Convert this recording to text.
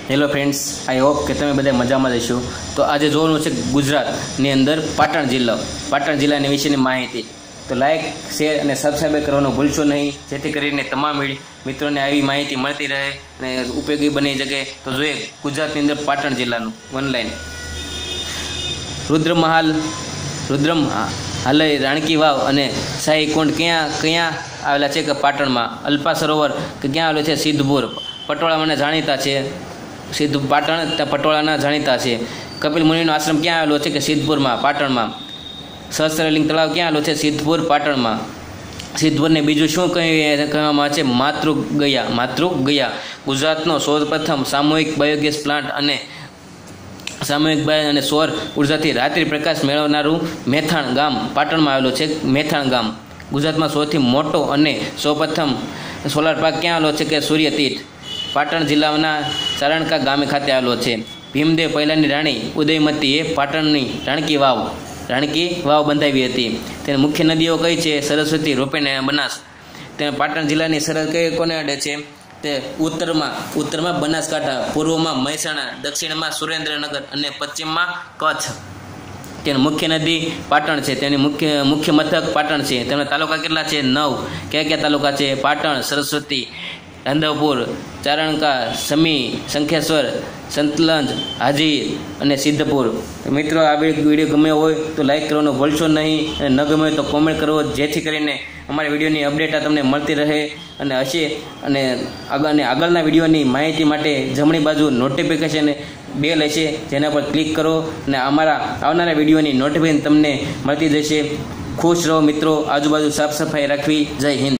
Hello friends, I hope કે તમે બધા મજામાં જશો. તો આજે જોવાનું છે ગુજરાતની અંદર પાટણ જિલ્લાની વિશેની માહિતી. તો લાઇક, શેર અને સબસ્ક્રાઈબ કરવાનું ભૂલશો નહીં, જેથી કરીને તમામ મિત્રોને આવી માહિતી મળતી રહે અને ઉપયોગી બની શકે. તો જોઈએ ગુજરાતની અંદર પાટણ જિલ્લાનું ઓનલાઈન રુદ્રમહાલય, રાણકી વાવ અને શાહી કુંડ ક્યાં આવેલા છે કે પાટણમાં. અલ્પા સરોવર કે ક્યાં આવેલું છે? સિદ્ધપુર. પટોળા મને જાણીતા છે, પાટણ પટોળાના જાણીતા છે. કપિલ મુનિનો આશ્રમ ક્યાં આવેલો છે કે સિદ્ધપુરમાં, પાટણમાં. સહસ્ત્રલિંગ તળાવ ક્યાં આવેલું છે? સિદ્ધપુર, પાટણમાં. સિદ્ધપુરને બીજું શું કહેવામાં આવે છે? માતૃગયા. ગુજરાતનો સૌપ્રથમ સામૂહિક બાયોગેસ પ્લાન્ટ અને સૌર ઉર્જાથી રાત્રિ પ્રકાશ મેળવનારું મેથાણ ગામ પાટણમાં આવેલું છે. મેથાણ ગામ ગુજરાતમાં સૌથી મોટો અને સૌપ્રથમ સોલાર પાર્ક ક્યાં આવેલો છે કે સૂર્યતીર્થ, પાટણ જિલ્લાના ચારણકા ગામે ખાતે આવેલો છે. ભીમદેવ પહેલાની રાણી ઉદયમતીએ પાટણની રાણકી વાવ બંધાવી હતી. તેની મુખ્ય નદીઓ કઈ છે? સરસ્વતી, રોપણ અને બનાસ. તેને પાટણ જિલ્લાની સરહદ કોને અડે છે? તે ઉત્તરમાં બનાસકાંઠા, પૂર્વમાં મહેસાણા, દક્ષિણમાં સુરેન્દ્રનગર અને પશ્ચિમમાં કચ્છ. તેની મુખ્ય નદી પાટણ છે. તેની મુખ્ય મથક પાટણ છે. તેમના તાલુકા કેટલા છે? 9. કયા તાલુકા છે? પાટણ, સરસ્વતી, રાંધવપુર, ચારણકા, સમી, શંખેશ્વર, સંતલંજ, હાજી અને સિદ્ધપુર. મિત્રો, આ વિડીયો ગમ્યો હોય તો લાઈક કરવાનું ભૂલશો નહીં અને ન ગમે તો કોમેન્ટ કરવો, જેથી કરીને અમારા વિડીયોની અપડેટ તમને મળતી રહે અને આગળના વિડીયોની માહિતી માટે જમણી બાજુ નોટિફિકેશન બેલ હશે, જેના પર ક્લિક કરો અને અમારા આવનારા વિડીયોની નોટિફિકેશન તમને મળતી જશે. ખુશ રહો મિત્રો, આજુબાજુ સાફ સફાઈ રાખવી. જય હિન્દ.